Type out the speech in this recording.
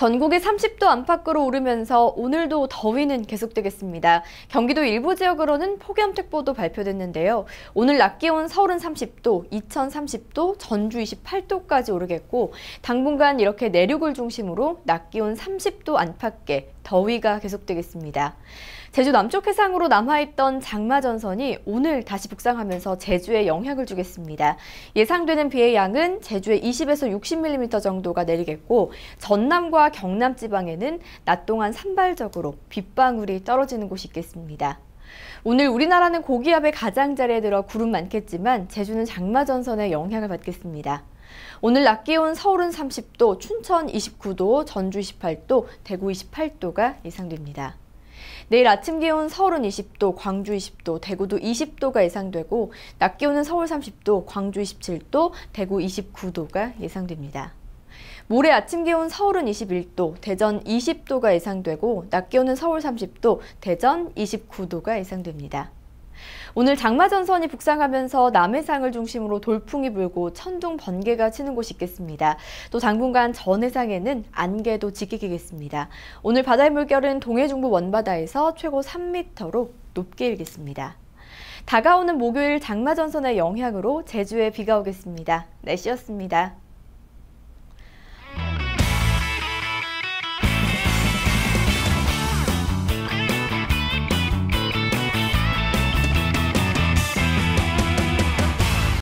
전국이 30도 안팎으로 오르면서 오늘도 더위는 계속되겠습니다. 경기도 일부 지역으로는 폭염특보도 발표됐는데요. 오늘 낮 기온 서울은 30도, 이천 30도, 전주 28도까지 오르겠고 당분간 이렇게 내륙을 중심으로 낮 기온 30도 안팎의 더위가 계속되겠습니다. 제주 남쪽 해상으로 남아있던 장마전선이 오늘 다시 북상하면서 제주에 영향을 주겠습니다. 예상되는 비의 양은 제주에 20에서 60mm 정도가 내리겠고 전남과 경남 지방에는 낮 동안 산발적으로 빗방울이 떨어지는 곳이 있겠습니다. 오늘 우리나라는 고기압의 가장자리에 들어 구름 많겠지만 제주는 장마전선의 영향을 받겠습니다. 오늘 낮 기온 서울은 30도, 춘천 29도, 전주 28도, 대구 28도가 예상됩니다. 내일 아침 기온 서울은 20도, 광주 20도, 대구도 20도가 예상되고 낮 기온은 서울 30도, 광주 27도, 대구 29도가 예상됩니다. 모레 아침 기온 서울은 21도, 대전 20도가 예상되고 낮 기온은 서울 30도, 대전 29도가 예상됩니다. 오늘 장마전선이 북상하면서 남해상을 중심으로 돌풍이 불고 천둥, 번개가 치는 곳이 있겠습니다. 또 당분간 전해상에는 안개도 짙게 오늘 바다의 물결은 동해 중부 원바다에서 최고 3m로 높게 일겠습니다. 다가오는 목요일 장마전선의 영향으로 제주에 비가 오겠습니다. 날씨였습니다.